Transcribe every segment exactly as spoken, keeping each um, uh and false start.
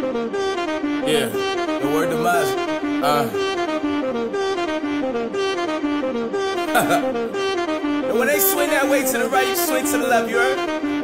Yeah, the word demise. Uh. And when they swing that way to the right, you swing to the left, you heard?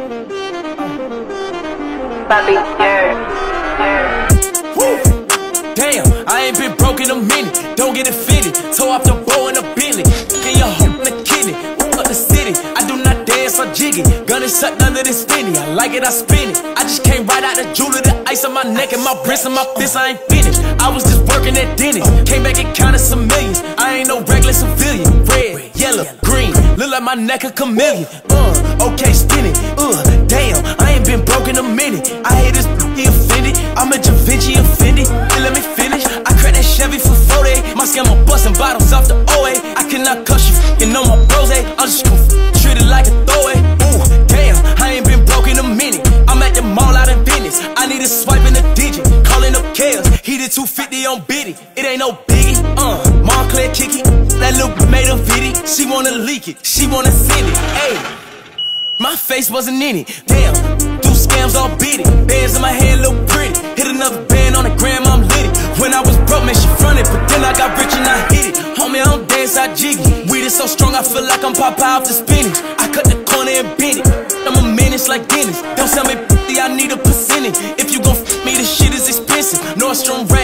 Bobby, yeah, yeah. Woo! Damn, I ain't been broke in a minute. Don't get offended. Toe off the bow in a Bentley. Get your hope in the kidney. Up the city. I do not dance or jiggy. Gun is tucked under this finny. I like it, I spin it. I just came right out the jewelry, the ice on my neck and my wrist and my fist. I ain't finished. I was just working at Dennis. Came back and counted some millions. I ain't no regular civilian. Red, yellow, green. Look like my neck a chameleon. Uh, okay, spinning. Uh, damn, I ain't been broke in a minute. I hate this he offended. I'm a Da Vinci offended. They let me finish. I cracked that Chevy for forty. My scammer busting bottles off the O A. I cannot cuss you f***ing know my bros. I'm just gon' treat it like a throwaway. Ooh, damn, I ain't been broke in a minute. I'm at the mall out in Venice. I need a swipe in the digit. Calling up Chaos. He did two fifty on Biddy. It ain't no biggie. Uh, Montclair kick it. That little made a video. She wanna leak it. She wanna send it. Ayy, my face wasn't in it. Damn, do scams all beat it. Bands in my hand look pretty. Hit another band on the gram, I'm lit it. When I was broke, man, she fronted, but then I got rich and I hit it. Homie, I don't dance, I jiggy. Weed is so strong, I feel like I'm Popeye off the spinach. I cut the corner and bend it. I'm a menace like Dennis. Don't tell me I need a percentage. If you gon' f me, this shit is expensive. Nordstrom rag.